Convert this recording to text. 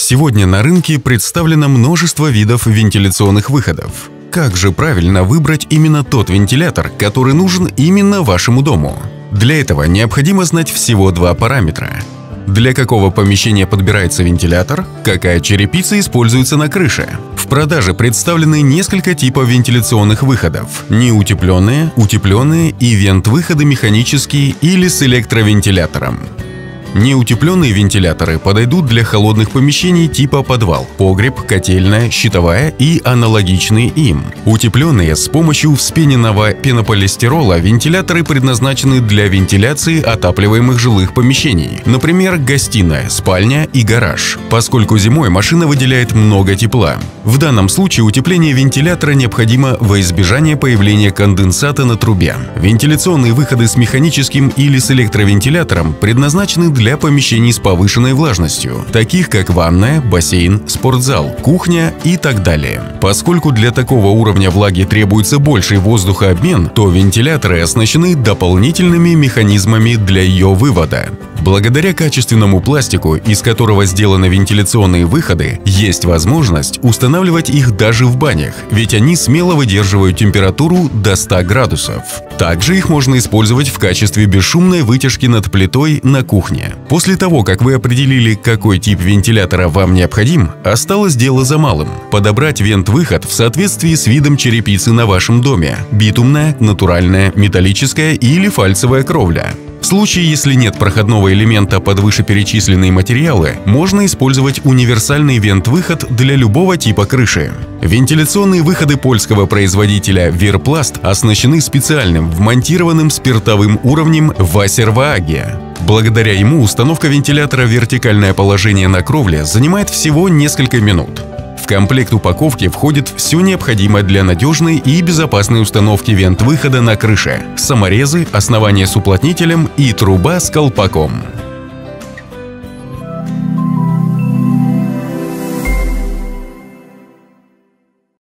Сегодня на рынке представлено множество видов вентиляционных выходов. Как же правильно выбрать именно тот вентилятор, который нужен именно вашему дому? Для этого необходимо знать всего два параметра. Для какого помещения подбирается вентилятор, какая черепица используется на крыше. В продаже представлены несколько типов вентиляционных выходов: неутепленные, утепленные и вент-выходы механические или с электровентилятором. Неутепленные вентиляторы подойдут для холодных помещений типа подвал, погреб, котельная, щитовая и аналогичные им. Утепленные с помощью вспененного пенополистирола вентиляторы предназначены для вентиляции отапливаемых жилых помещений, например, гостиная, спальня и гараж, поскольку зимой машина выделяет много тепла. В данном случае утепление вентилятора необходимо во избежание появления конденсата на трубе. Вентиляционные выходы с механическим или с электровентилятором предназначены для помещений с повышенной влажностью, таких как ванная, бассейн, спортзал, кухня и так далее. Поскольку для такого уровня влаги требуется больший воздухообмен, то вентиляторы оснащены дополнительными механизмами для ее вывода. Благодаря качественному пластику, из которого сделаны вентиляционные выходы, есть возможность устанавливать их даже в банях, ведь они смело выдерживают температуру до 100 градусов. Также их можно использовать в качестве бесшумной вытяжки над плитой на кухне. После того, как вы определили, какой тип вентилятора вам необходим, осталось дело за малым – подобрать вент-выход в соответствии с видом черепицы на вашем доме – битумная, натуральная, металлическая или фальцевая кровля. В случае, если нет проходного элемента под вышеперечисленные материалы, можно использовать универсальный вент-выход для любого типа крыши. Вентиляционные выходы польского производителя Верпласт оснащены специальным вмонтированным спиртовым уровнем Wasserwaage. Благодаря ему установка вентилятора в вертикальное положение на кровле занимает всего несколько минут. В комплект упаковки входит все необходимое для надежной и безопасной установки вент-выхода на крыше: саморезы, основание с уплотнителем и труба с колпаком.